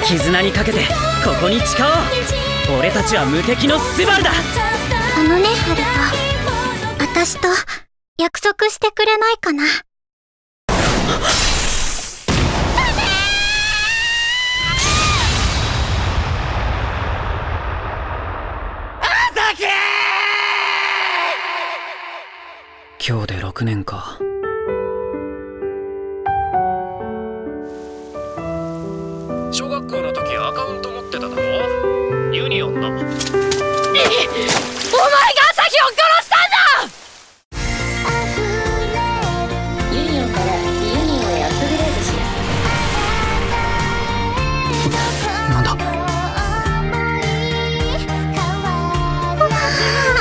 絆にかけてここに誓おう。俺たちは無敵のスバルだ。 あのね、ハルト、私と約束してくれないかな。 今日で6年か。 小学校の時アカウント持ってただろ、ユニオンの。お前が朝日を殺したんだ。 ユニオンからビユニオンへアップグレードします。 なんだ。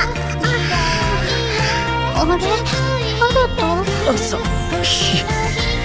あれ、ハルト？ 朝日。